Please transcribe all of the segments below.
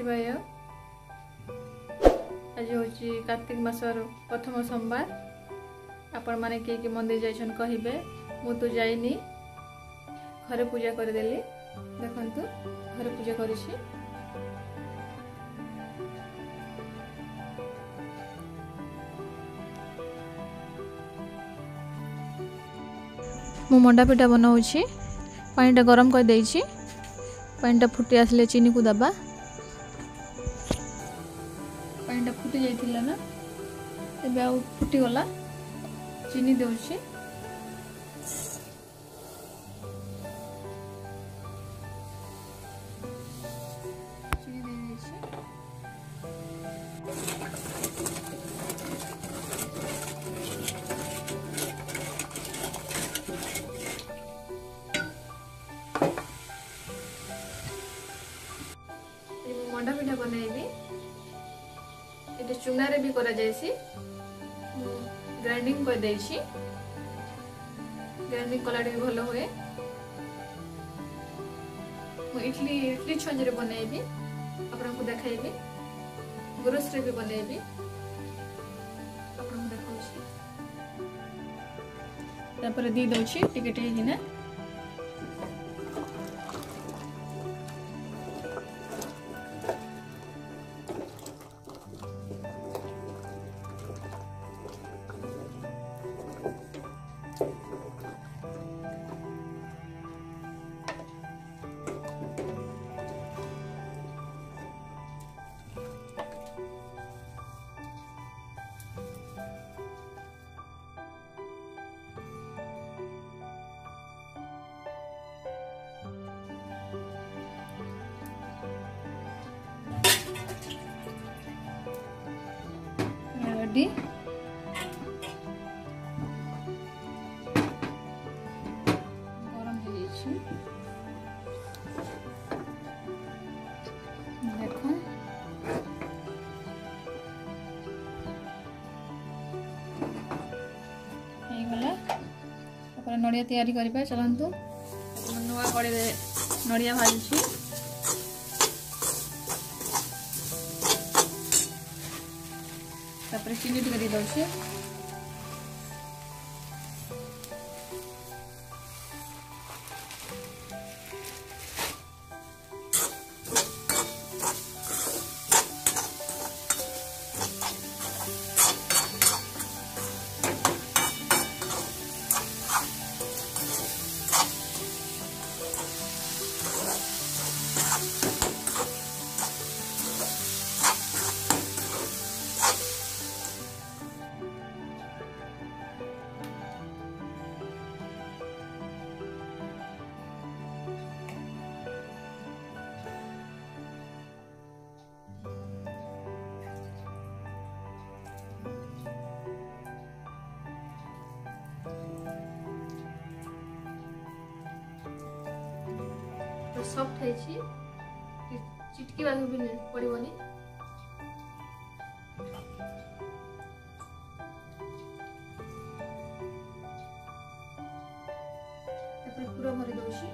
शिवाय। आज हूँ कार्तिक मासर प्रथम सोमवार। आपण माने किए मंदिर जाइछन कहिबे, मु तो जाइनी, घरे पूजा करदेली। देखंतु घरे पूजा करिछि। मु मंडा पिठा बनाऊछि। पानीटा गरम कर देइछि। पानीटा फुटी आसले चीनी को दबा। पानीटा फुटी जाइथिला ना, एबे आ फुटी गला। चीनी देउछि। चीनी दे देइछि। मंडा पिठा बनैबी। एटा चूना रे भी करा जायसी। ग्राइंडिंग कर देइछि। ग्राइंडिंग कला टे भलो होए। मु इडली छंज रे बनैबी। आपन को देखाइबी। गुरस रे भी बनैबी। आपन को देखाउछि। तापर दी दउछि टिके टिके हिना। रेडी। गरम हो जाइछि। देखो हे गला। अपन नड़िया तैयारी करिबा। चलंतु नुआ कड़ी रे नड़िया भाजुछि। तापर चीनी टिके दे दउछि। सॉफ्ट है छी। चिटकी बाजू भी पड़िबनी। तापर पूरा भरि दउछि।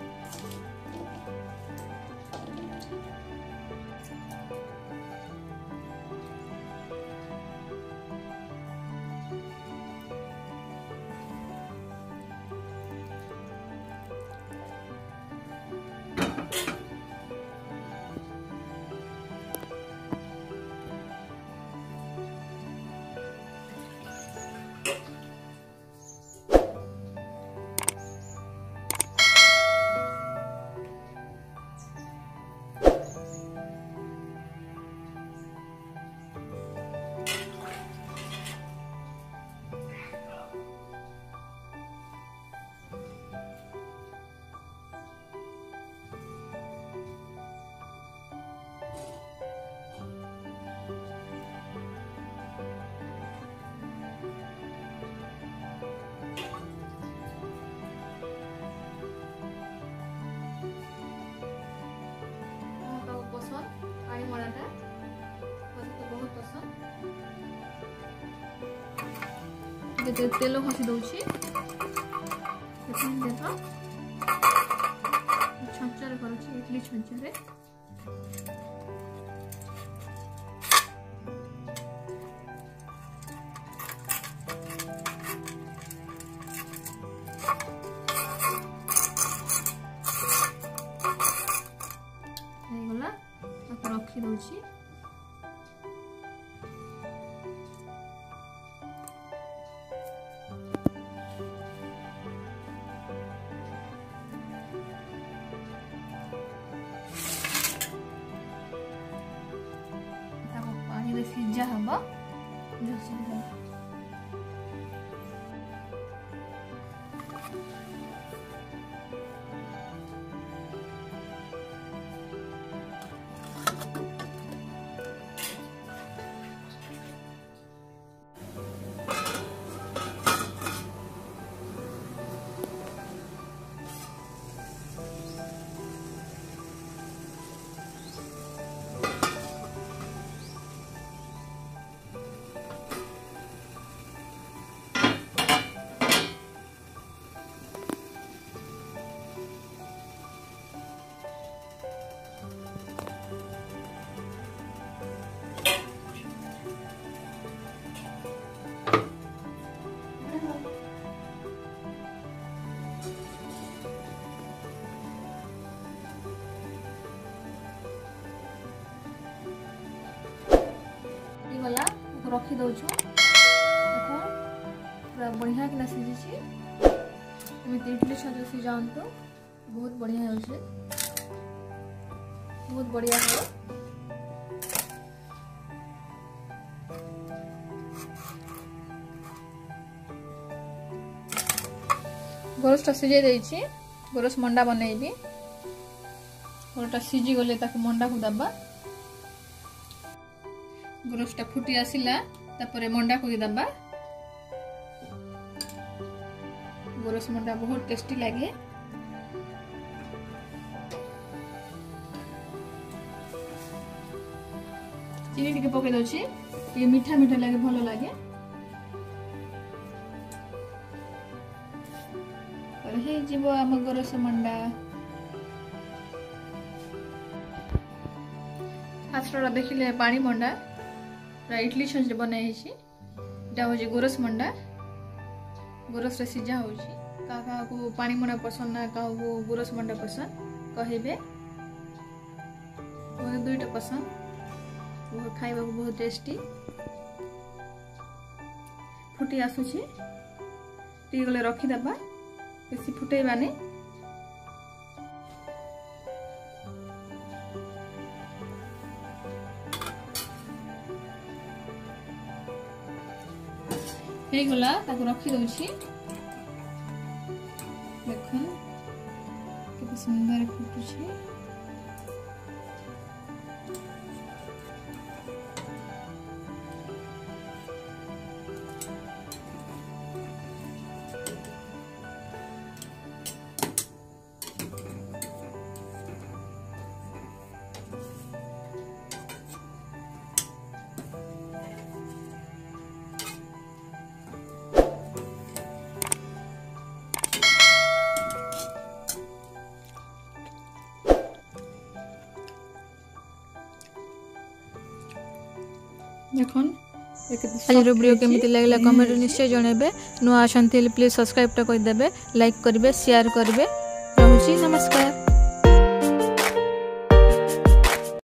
तेल खसी दउछि। देखो छंचारे करूछि इडली छंचारे। रखी दउछि। पानी रे सिझा हबो गला रखी दउछु। देखो पूरा बढ़िया कि सीझी इडली छात्र सीझाऊँ बहुत बढ़िया हो, बहुत बढ़िया हो। गोरसटा सीझे देछि, गोरस मंडा बनैबी। गोरसटा सीझी गले ताकू मंडा को दबा। गोरसटा फुटी आसिला तापरे मंडा को दबा। गोरस मंडा बहुत टेस्टी लगे। चीनी टिके पके दउछि, टिके मीठा मीठा लगे, भलो लगे। और हे जीवो आम गोरस मंडा। फास्टरा देखिले पानी मंडा इडली छंच बनाई गोरस मंडा। गोरस सीझा हो को पानी मंडा पसंद ना का गोरस मंडा पसंद कहबे। दुईटा पसंद खाइबा बहुत टेस्टी। फुटी आसुची टी गले रखी दबा, बेसी फुटेबानी। हे गला ताको रखी दउछि। देखो केते सुंदर फुटुछि। देखन आज वीडियो केमिति लागला कमेंट निश्चय जणेबे। नुआ आछंती प्लीज सब्सक्राइब टा कर देबे, लाइक करबे, शेयर करबे। रहूची नमस्कार।